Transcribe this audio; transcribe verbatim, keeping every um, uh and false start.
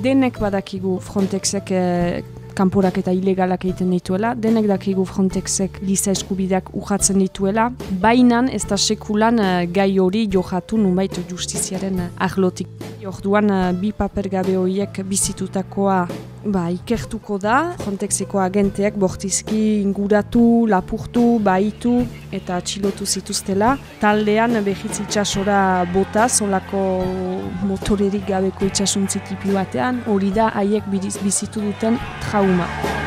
Denek badakigu Frontexek eh, kanporak eta ilegalak egiten dituela, denek dakigu Frontexek giza eskubideak urratzen dituela, bainan ez da sekulan uh, gai hori johatu nunbait justiziaren uh, arlotik. Orduan uh, bi papergabe horiek bizitutakoa ba, ikertuko da, Frontexeko agenteak bortizki inguratu, lapurtu, baitu eta atxilotu zituztela. Taldean behitz itxasora bota, solako motorerik gabeko itxasuntzi tipi batean, hori da haiek bizitu duten trauma.